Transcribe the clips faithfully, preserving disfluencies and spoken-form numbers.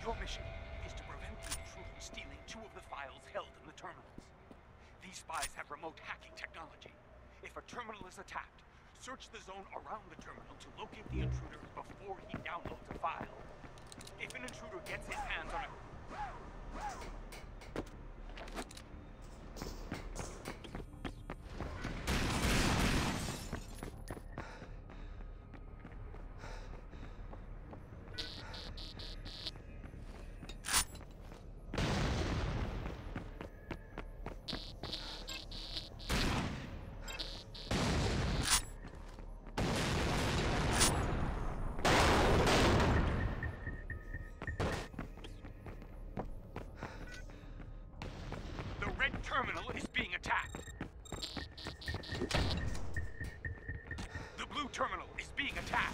Your mission is to prevent the intruder stealing two of the files held in the terminals. These spies have remote hacking technology. If a terminal is attacked, search the zone around the terminal to locate the intruder before he downloads a file. If an intruder gets his hands on a... terminal is being attacked. The blue terminal is being attacked.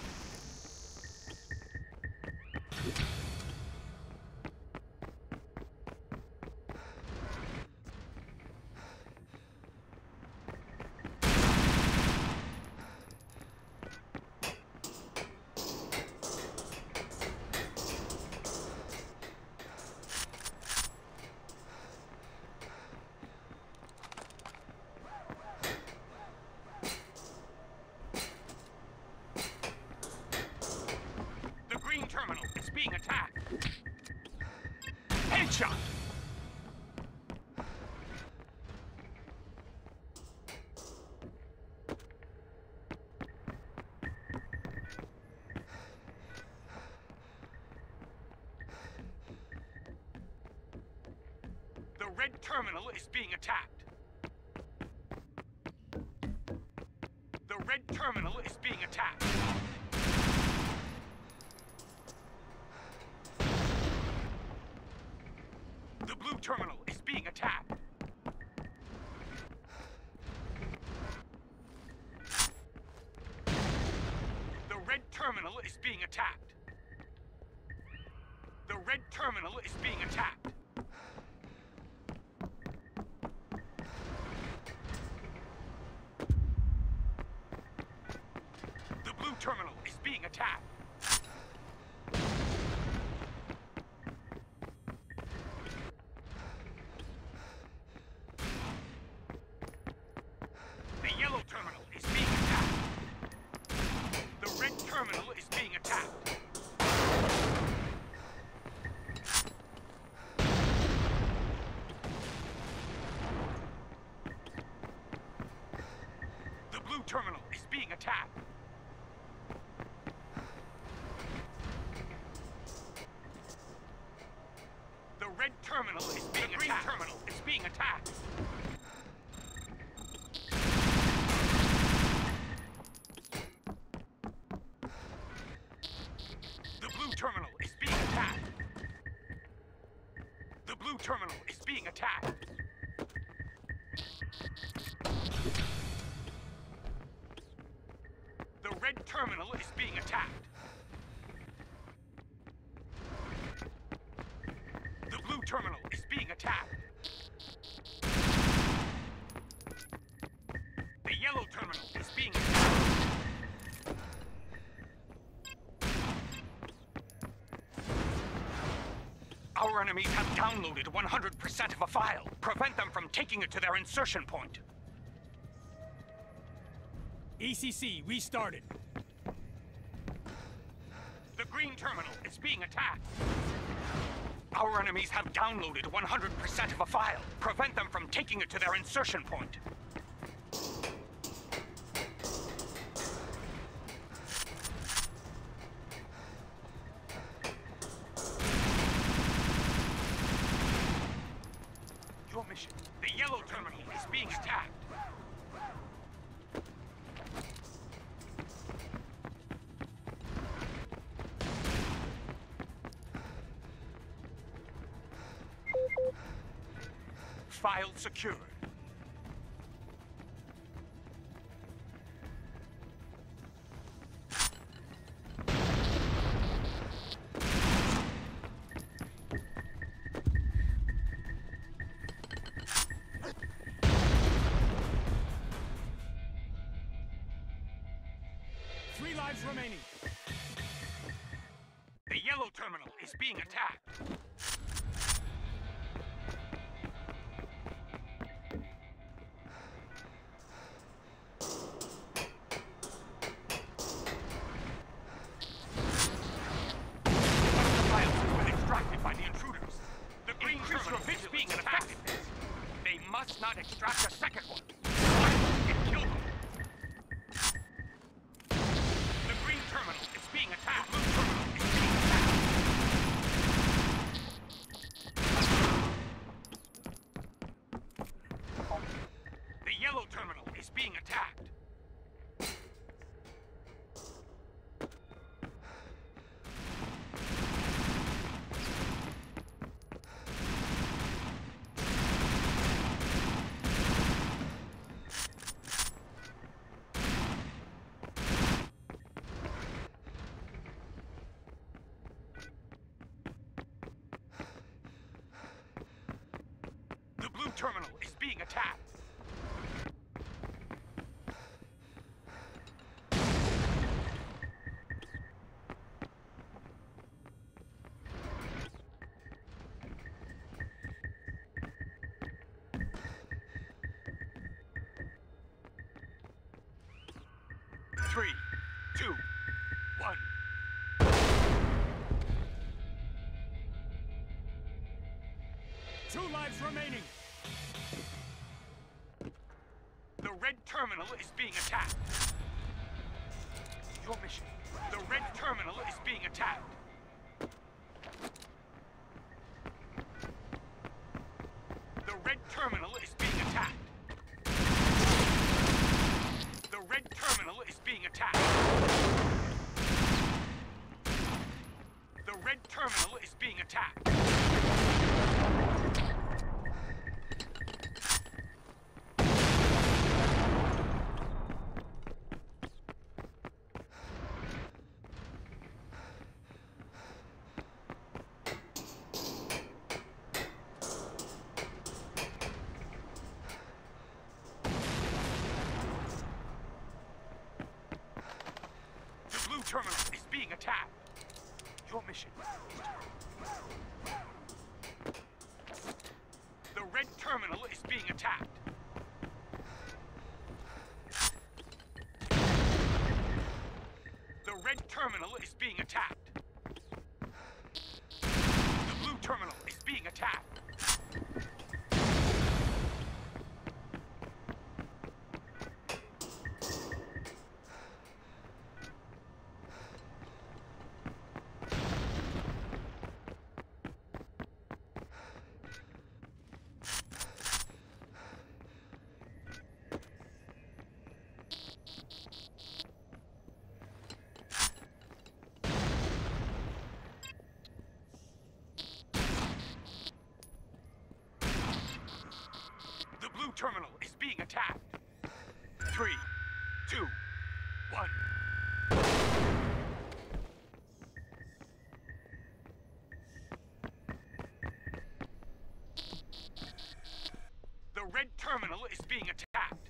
Terminal is being attacked. Headshot! The red terminal is being attacked. The red terminal is being attacked. The blue terminal is being attacked. The red terminal is being attacked. The red terminal is being attacked. The blue terminal is being attacked. The yellow terminal is being attacked. The red terminal is being attacked. The blue terminal is being attacked. The red terminal is being attacked. The green terminal is being attacked. The blue terminal is being attacked. The blue terminal is being attacked. The red terminal is being attacked. The blue terminal is being attacked. The yellow terminal is being attacked. Our enemies have downloaded one hundred percent of a file. Prevent them from taking it to their insertion point. E C C restarted. The green terminal is being attacked. Our enemies have downloaded one hundred percent of a file. Prevent them from taking it to their insertion point. Your mission. The yellow terminal is being attacked. File secured. Three lives remaining. The yellow terminal is being attacked. Not extract a second one. And kill them. The green terminal is being attacked. The blue terminal is being attacked. The yellow terminal is being attacked. Terminal is being attacked. Three, two, one. Two lives remaining. The red terminal is being attacked. Your mission. The red terminal is being attacked. The red terminal is being attacked. The red terminal is being attacked. The red terminal is being attacked. Terminal is being attacked. Your mission. The red terminal is being attacked. The red terminal is being attacked. The blue terminal is being attacked. Terminal is being attacked. Three, two, one. The red terminal is being attacked.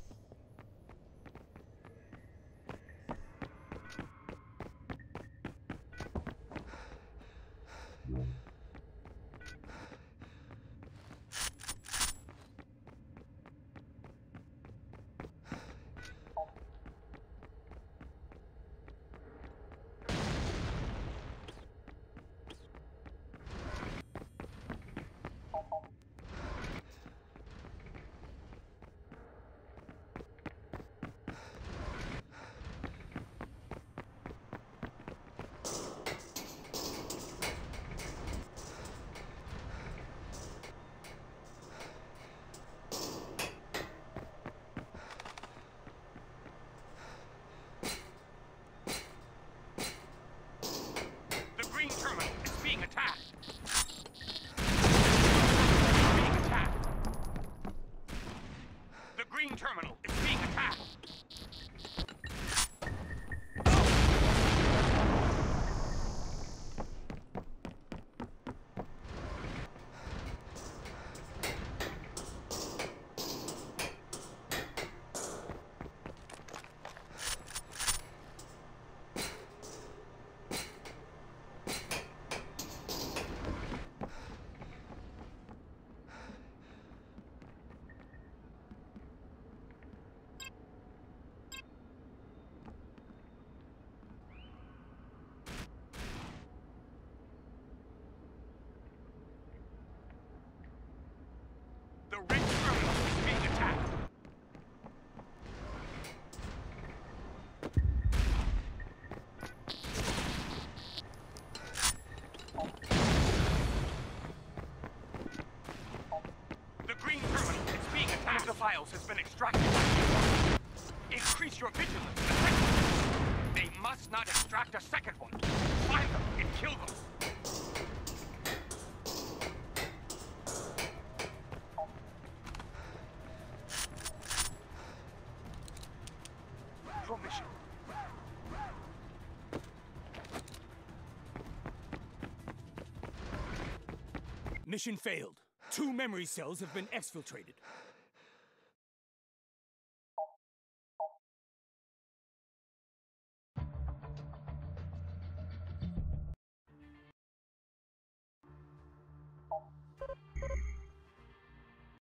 Terminal is being attacked. The red terminal is being attacked. The green terminal is being attacked. One of the files has been extracted. Increase your vigilance. The second. They must not extract a second one. Find them and kill them. Your mission. Mission failed. Two memory cells have been exfiltrated.